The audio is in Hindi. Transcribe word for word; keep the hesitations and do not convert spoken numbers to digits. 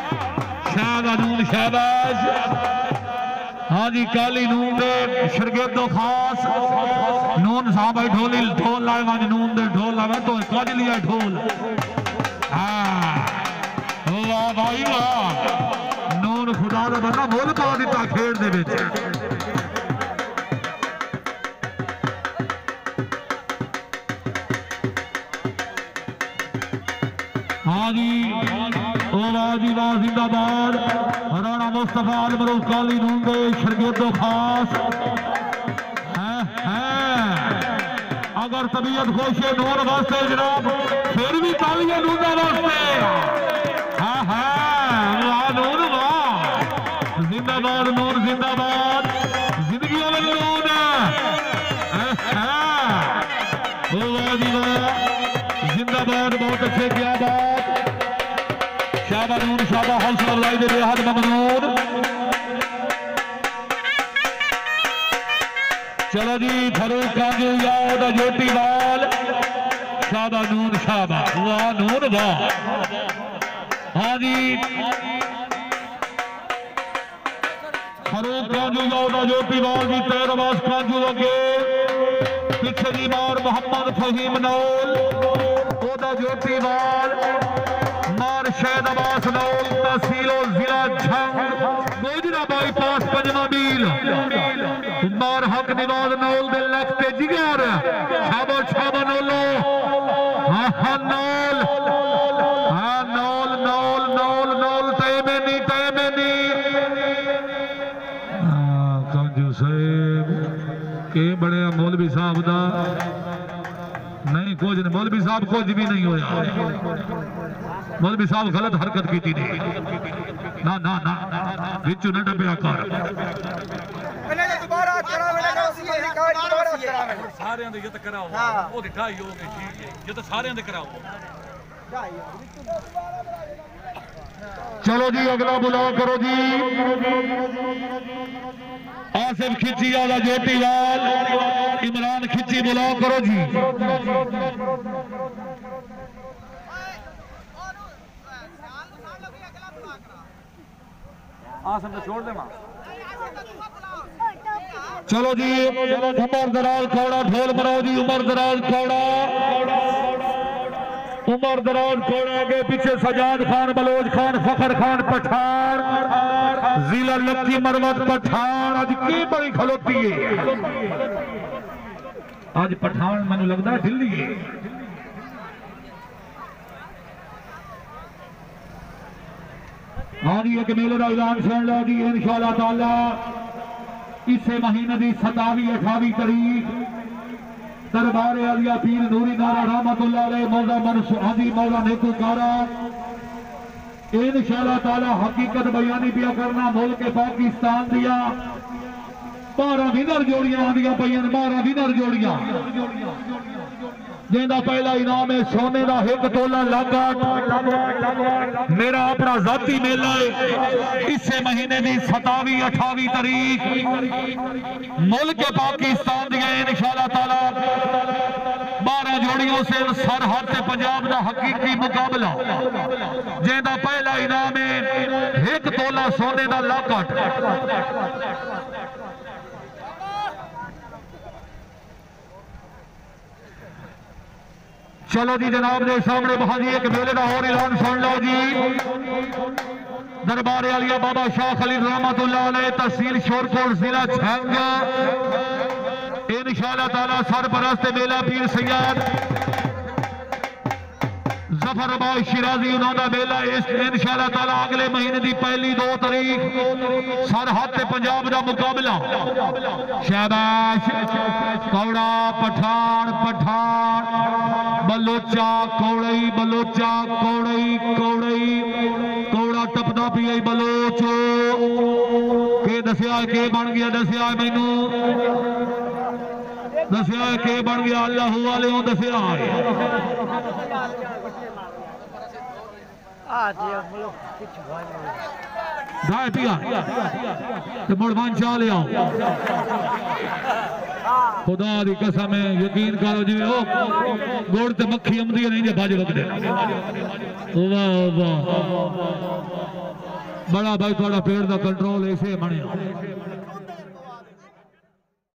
शाहबानून शाहबाज। हाँ जी काली नून दे शरगेदो खास नून साहब ढोली ढोल लाए वंज नून दे ढोल लावे तो कज लिया ढोल। हाँ वाह भाई वाह नून खुदा दा बंदा मुल पा दिता खेड दे विच। हाँ जी वाह जी वाह जिंदाबाद राणा मुस्तफा अल मरूफ काली नून दे शरगेदो खास है है। अगर तबीयत खुश है नून वास्ते जनाब फिर भी तालियां नून वास्ते। हाँ हाँ वाह नून वाह जिंदाबाद नून जिंदाबाद जिंदगी वाले नून वाह जी वाह जिंदाबाद। बहुत अच्छे क्या बात शाहबानून शाबा हौसला अफजाई दे बेहद ममनून। चलो जी फरूक कांजू याद ज्योति वाल शाहबानून शाबा वाह नून वाह। हाँ जी फरूक कांजू याद ज्योति वाल जी तेरवास कांजू अगे पीछे जी मार मोहम्मद फहीम नौल ओदा ज्योति वाल मार शहद अब्बास नौल तहसीलो जिला झंग गोजरा बाईपास पंजवा मील मार हक निवाज नौल दे लगते जिगर छाबो छाबो नौलो। हाँ हाँ नौल हाँ नौल नौल नौल नौल तैमे नी तैमे नी। कांजू साहब के बड़े मौलवी साहब दा नहीं कुछ नहीं मौलवी साहब कुछ भी नहीं होया। मौलवी साहब गलत हरकत की थी ना ना ना बिचू न डबिया कर सारे दे यत कराओ ओ दी ढाई हो गई ठीक है ये तो सारे दे कराओ। चलो जी अगला बुलाओ करो जी आसिफ खिची वाला ज्योतिलाल इमरान खिची बुलाओ करो जी। छोड़ दे मां। चलो जी उमर दराज खौड़ा ढोल बनाओ जी। उमर दराज खौड़ा उमर दराज खौड़ा के पीछे सजाद खान बलोच खान फखर खान पठान जिला लक्की मरवत पठान। आज की बड़ी खलोती है आज पठान मैंने लगता है दिल्ली है। हाँ जी एक मेले का ऐलान सुन लो जी इंशाअल्लाह ताला इस महीने की सतावी अठावी तारीख दरबार आलिया पीर नूरी नारा रहमतुल्लाह अलैह मौला मनसूर हाजी मौला नेकुकारा इंशाअल्लाह ताला हकीकत बयानी पिया करना। मुल्क पाकिस्तान दिया बारह विनर जोड़ियां आंदियां पईयां बारह विनर जोड़ियां जिंदा पहला इनाम है सोने का एक तोला लागा। मेरा अपना जाती मेला है इस महीने की सतावी अठावी तारीख मुल्क पाकिस्तान दिया इंशाअल्लाह ताला बारह जोड़ियों से सरहद से पंजाब का हकीकी मुकाबला जिंदा पहला इनाम है एक तोला सोने का लाकट। चलो जी जनाब ने सामने बहाजी एक मेले का और ऐलान सुन लो जी। दरबार आलिया बाबा शाह खलील रहमतुल्लाह अलैह तहसील शोरकोट जिला झंग इंशाअल्लाह ताला सरपरस्त मेला पीर सैयद जफर अब्बास शिराजी उन्होंने मेला इंशाअल्लाह ताला अगले महीने की पहली दो तारीख सरहद से पंजाब का मुकाबला। शाबाश कौड़ा पठान पठान बलोचा कौड़ई बलोचा कौड़ई कौड़ई कौड़ा टपदा पिया बलोच के दसिया के बन गया दसिया मैनू दसिया के बन गया अल्लाह वाले दसिया पिया मुड़ वन चा लिया खुदा दी कसम है यकीन करो जिवें ओ गोड़ ते मक्खी आंदी नहीं जे भज वगदे वाह वाह बड़ा भाई थोड़ा पेड़ दा कंट्रोल ऐसे बने